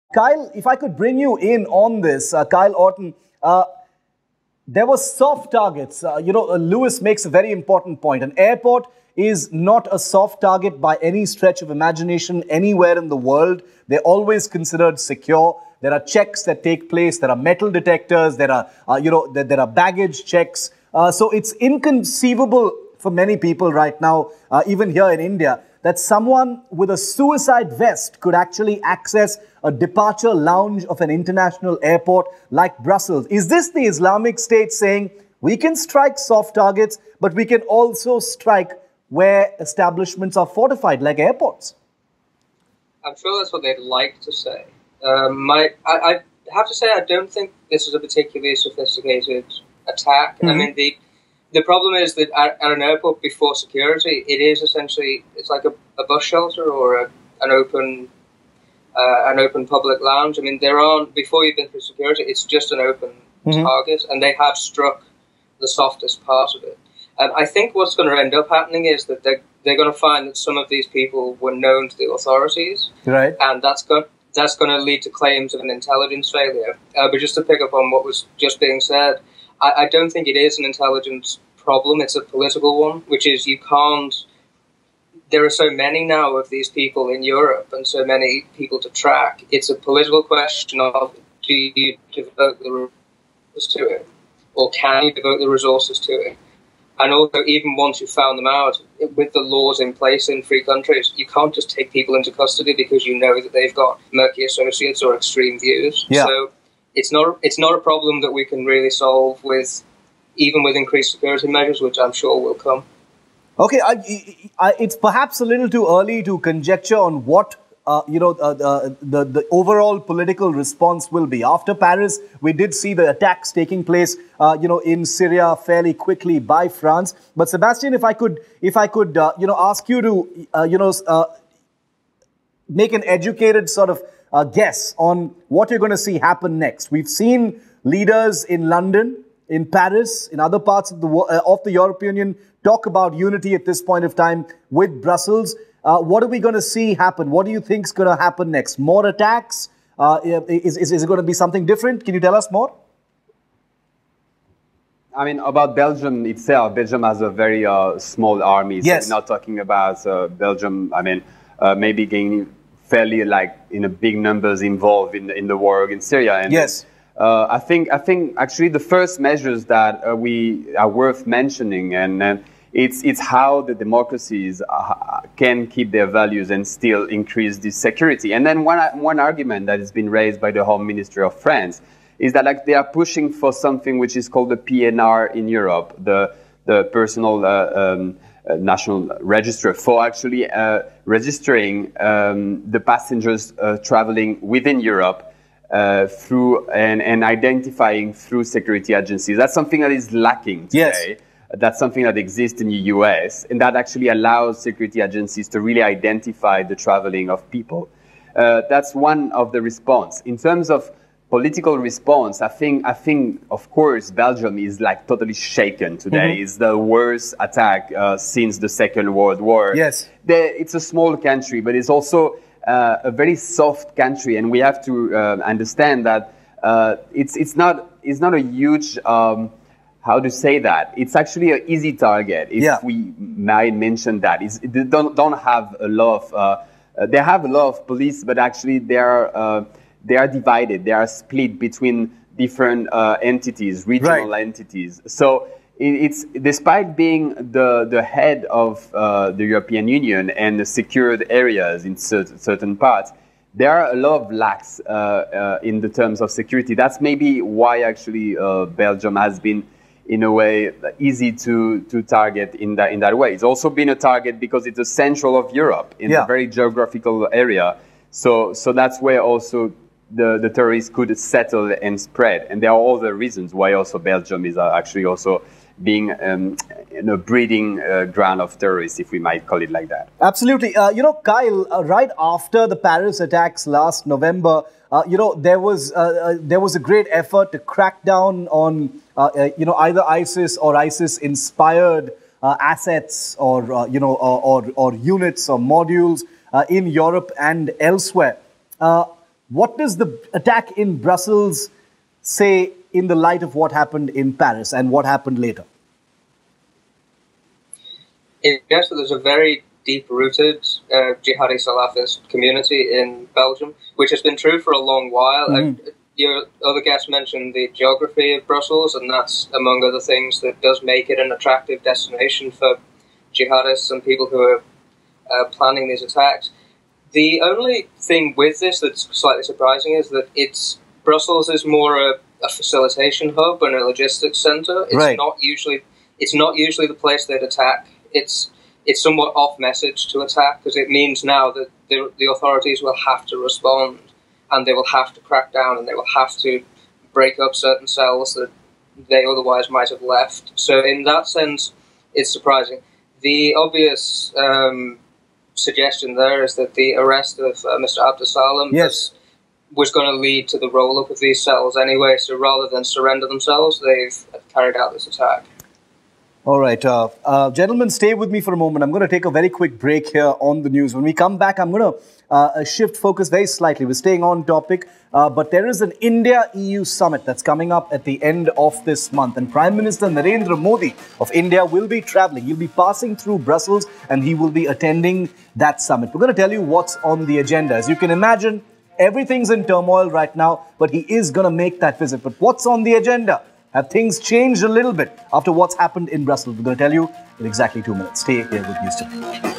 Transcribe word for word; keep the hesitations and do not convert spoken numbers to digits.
Kyle, if I could bring you in on this, uh, Kyle Orton, uh, there were soft targets. Uh, you know, uh, Lewis makes a very important point. An airport is not a soft target by any stretch of imagination anywhere in the world. They're always considered secure. There are checks that take place. There are metal detectors. There are, uh, you know, there, there are baggage checks. Uh, so it's inconceivable for many people right now, uh, even here in India, that someone with a suicide vest could actually access a departure lounge of an international airport like Brussels. Is this the Islamic State saying we can strike soft targets, but we can also strike where establishments are fortified, like airports? I'm sure that's what they'd like to say. Um, my, I, I have to say, I don't think this is a particularly sophisticated attack. Mm-hmm. I mean, the the problem is that at, at an airport, before security, it is essentially, it's like a, a bus shelter or a, an open uh, an open public lounge. I mean, there aren't, before you've been through security, it's just an open mm-hmm. target, and they have struck the softest part of it. And I think what's going to end up happening is that they're, they're going to find that some of these people were known to the authorities. Right. And that's going, that's going to lead to claims of an intelligence failure. Uh, but just to pick up on what was just being said, I, I don't think it is an intelligence problem. It's a political one, which is you can't... There are so many now of these people in Europe and so many people to track. It's a political question of, do you devote the resources to it? Or can you devote the resources to it? And also, even once you've found them out, with the laws in place in free countries, you can't just take people into custody because you know that they've got murky associates or extreme views. Yeah. So it's not it's not a problem that we can really solve with, even with increased security measures, which I'm sure will come. Okay, I, I, it's perhaps a little too early to conjecture on what Uh, you know, uh, the, the, the overall political response will be. After Paris, we did see the attacks taking place, uh, you know, in Syria fairly quickly by France. But Sebastian, if I could, if I could, uh, you know, ask you to, uh, you know, uh, make an educated sort of uh, guess on what you're going to see happen next. We've seen leaders in London, in Paris, in other parts of the uh, of the European Union talk about unity at this point of time with Brussels. Uh, what are we going to see happen? What do you think is going to happen next? More attacks? Uh, is, is, is it going to be something different? Can you tell us more? I mean, about Belgium itself, Belgium has a very uh, small army. So yes. We're not talking about uh, Belgium, I mean, uh, maybe getting fairly like in a big numbers involved in, in the war in Syria. And yes. Uh, I think, I think actually the first measures that uh, we are worth mentioning, and, and It's, it's how the democracies uh, can keep their values and still increase the security. And then one, one argument that has been raised by the Home Ministry of France is that like, they are pushing for something which is called the P N R in Europe, the, the personal uh, um, uh, national register, for actually uh, registering um, the passengers uh, traveling within Europe uh, through and, and identifying through security agencies. That's something that is lacking today. Yes. That's something that exists in the U S, and that actually allows security agencies to really identify the traveling of people. Uh, that's one of the response. In terms of political response, I think, I think, of course, Belgium is like totally shaken today. Mm-hmm. It's the worst attack uh, since the Second World War. Yes. The, it's a small country, but it's also uh, a very soft country, and we have to uh, understand that uh, it's, it's, not, it's not a huge... Um, How to say that? It's actually an easy target, if yeah. we might mention that. It's, they don't, don't have a lot of, uh, they have a lot of police, but actually they are, uh, they are divided. They are split between different uh, entities, regional right. entities. So it, it's, despite being the, the head of uh, the European Union and the secured areas in certain, certain parts, there are a lot of lacks uh, uh, in the terms of security. That's maybe why actually uh, Belgium has been in a way easy to, to target in that, in that way. It's also been a target because it's the central of Europe in yeah. a very geographical area. So, so that's where also the, the terrorists could settle and spread. And there are other reasons why also Belgium is actually also being um, in a breeding uh, ground of terrorists, if we might call it like that. Absolutely. Uh, you know, Kyle, uh, right after the Paris attacks last November, uh, you know, there was, uh, uh, there was a great effort to crack down on Uh, uh, you know, either ISIS or ISIS-inspired uh, assets or, uh, you know, or, or, or units or modules uh, in Europe and elsewhere. Uh, What does the attack in Brussels say in the light of what happened in Paris and what happened later? Yes, there's a very deep-rooted uh, jihadi Salafist community in Belgium, which has been true for a long while. Mm-hmm. uh, your other guest mentioned the geography of Brussels, and that's, among other things, that does make it an attractive destination for jihadists and people who are uh, planning these attacks. The only thing with this that's slightly surprising is that it's Brussels is more a, a facilitation hub and a logistics centre. It's right. not usually it's not usually the place they'd attack. It's it's somewhat off message to attack because it means now that the, the authorities will have to respond and they will have to crack down and they will have to break up certain cells that they otherwise might have left. So in that sense, it's surprising. The obvious um, suggestion there is that the arrest of uh, Mister Abdesalam yes. was going to lead to the roll-up of these cells anyway, so rather than surrender themselves, they've carried out this attack. All right. Uh, uh, gentlemen, stay with me for a moment. I'm going to take a very quick break here on the news. When we come back, I'm going to uh, shift focus very slightly. We're staying on topic, uh, but there is an India-E U summit that's coming up at the end of this month. And Prime Minister Narendra Modi of India will be traveling. He'll be passing through Brussels and he will be attending that summit. We're going to tell you what's on the agenda. As you can imagine, everything's in turmoil right now, but he is going to make that visit. But what's on the agenda? Have things changed a little bit after what's happened in Brussels? We're going to tell you in exactly two minutes. Stay here with News Today.